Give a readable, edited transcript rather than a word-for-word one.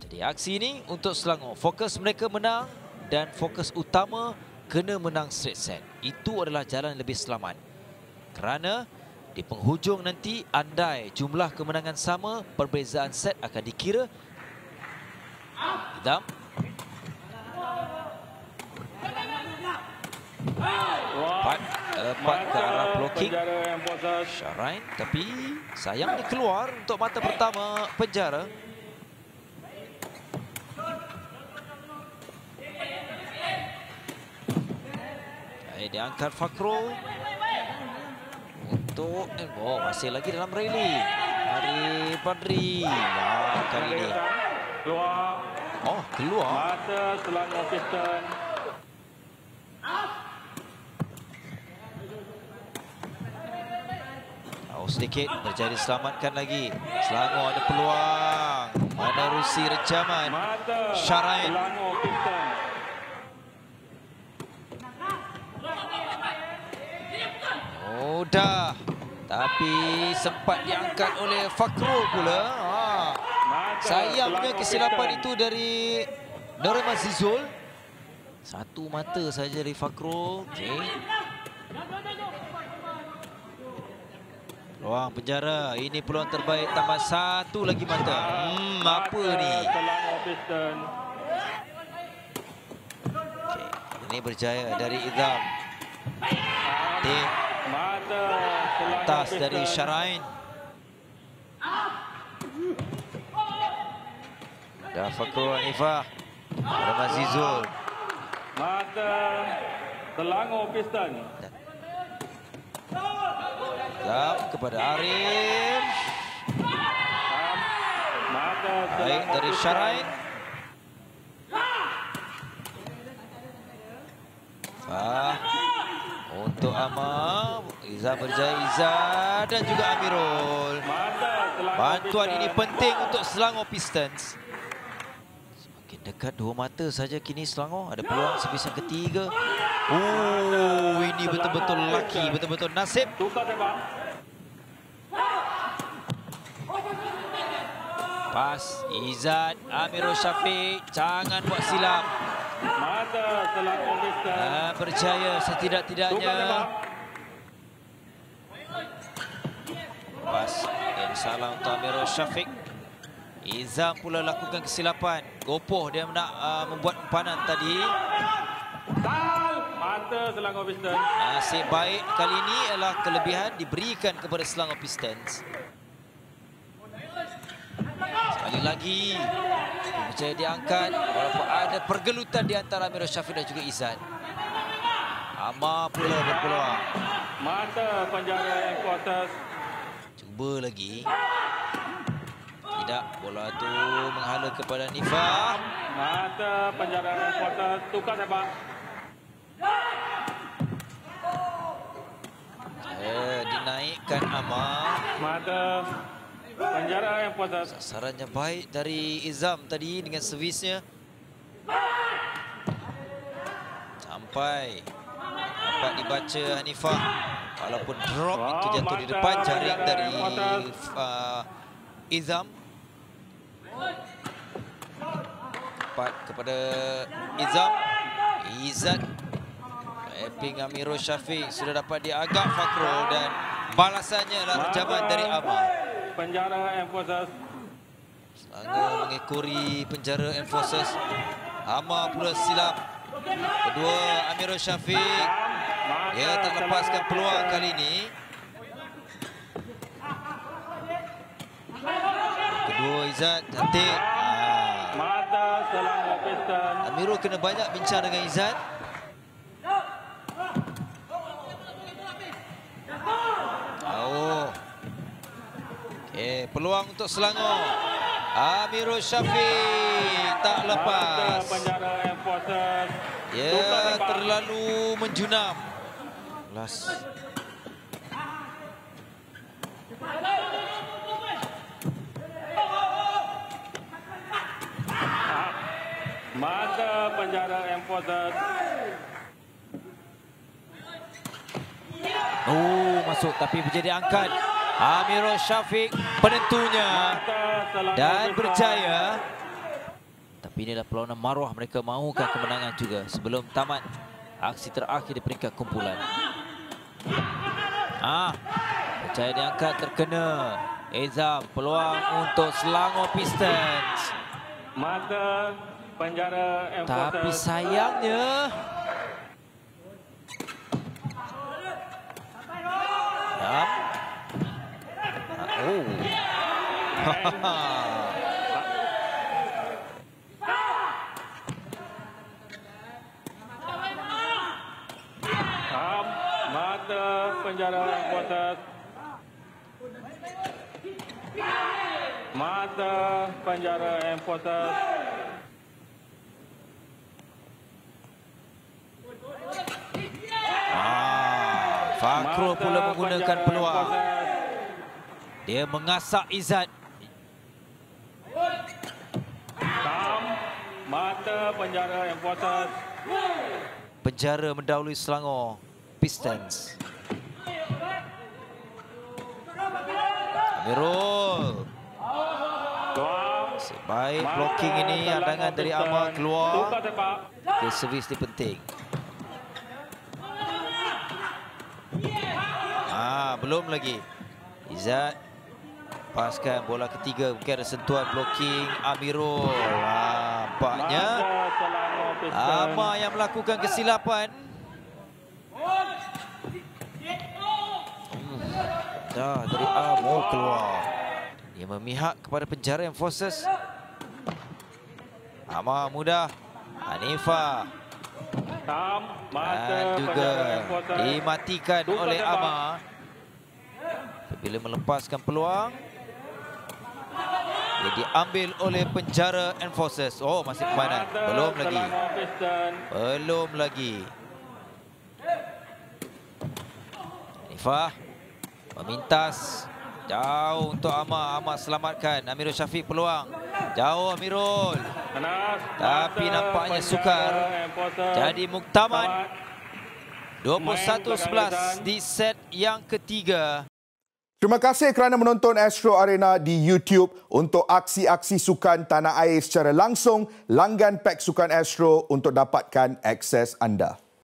Jadi aksi ini untuk Selangor. Fokus mereka menang dan fokus utama kena menang straight set. Itu adalah jalan lebih selamat. Kerana di penghujung nanti andai jumlah kemenangan sama, perbezaan set akan dikira. Idham. Lepas ke arah blocking Sharain, tapi sayang dia keluar untuk mata pertama penjara. Diangkat Fakrul untuk masih lagi dalam rally Arif Badri. Kali ini keluar mata Selangor Pistons. Sedikit berjaya diselamatkan lagi. Selangor ada peluang menerusi recaman Sharain. Mudah, tapi sempat diangkat oleh Fakrul pula. Sayangnya kesilapan itu dari Norman Azizul. Satu mata saja dari Fakrul. Peluang penjara. Ini peluang terbaik, tambah satu lagi mata. Apa ni? Ini berjaya dari Idham. Atas dari Sharain. Dan Fakrul Hanifah. Norman Azizul. Mata Selangor Pistons. Kepada Arif. Baik dari Sharain. Untuk Amar, Izzat berjaya, Izzat dan juga Amirul. Bantuan ini penting untuk Selangor Pistons. Semakin dekat dua mata saja kini Selangor. Ada peluang servis yang ketiga. Ini betul-betul laki, betul-betul nasib. Pas Izzat, Amirul Syafiq, jangan buat silap. Berjaya setidak-tidaknya. Pas dan salah untuk Amirul Syafiq. Izam pula lakukan kesilapan. Gopoh dia nak membuat umpanan tadi. Nasib baik kali ini adalah kelebihan diberikan kepada Selangor Pistons. Sekali lagi berjaya diangkat walaupun ada pergelutan di antara Amirul Syafiq dan juga Izzat. Amar pula berpeluang. Mata penjara enforcers. Cuba lagi. Tidak, bola tu menghala kepada Nifah. Mata penjara enforcers, tukar sepak. Dinaikkan Amar. Mata penjara enforcers. Sasarannya baik dari Izam tadi dengan servisnya. Sampai dapat dibaca Hanifah. Walaupun drop itu jatuh di depan jaring dari Izam. Tepat kepada Izam. Izzat. Tapping Amirul Syafiq sudah dapat diagak Fakrul dan balasannya adalah rejaman dari Amar. Penjara enforcers. Selangor mengekori penjara enforcers. Amar pula silap. Kedua Amirul Syafiq. Dia tak lepaskan peluang kali ini. Kedua Izzat cantik. Mata Selangor Pistons. Amirul kena banyak bincang dengan Izzat. Peluang untuk Selangor. Amirul Syafiq tak lepas. Dia terlalu menjunam. Mata penjara enforcer. Masuk tapi menjadi angkat. Amirul Syafiq penentunya dan berjaya. Tapi inilah perlawanan maruah, mereka mahukan kemenangan juga sebelum tamat aksi terakhir di peringkat kumpulan. Percaya diangkat, terkena. Ezam, peluang untuk Selangor Pistons. Mata penjara enforcer. Tapi sayangnya mata penjara enforcer. Mata penjara enforcer. Fakrul pula menggunakan peluang. Dia mengasak Izzat. Mata penjara enforcer. Penjara mendahului Selangor Pistons. Amirul. Sebaik blocking ini, hadangan dari Amar keluar. Okay, servis dia penting. Belum lagi. Izzat paskan bola ketiga, mungkin ada sentuhan blocking Amirul. Nampaknya Amar yang melakukan kesilapan. Dari Amar keluar. Dia memihak kepada penjara enforcers. Amar mudah. Hanifah. Dan juga dimatikan oleh Amar. Bila melepaskan peluang, dia diambil oleh penjara enforcers. Masih permainan. Belum lagi. Belum lagi. Hanifah memintas. Jauh untuk Amar. Amar selamatkan. Amirul Syafiq peluang. Jauh Amirul. Tapi nampaknya sukar. Jadi muktamad 21-11 di set yang ketiga. Terima kasih kerana menonton Astro Arena di YouTube. Untuk aksi-aksi sukan tanah air secara langsung, langgan pack Sukan Astro untuk dapatkan akses anda.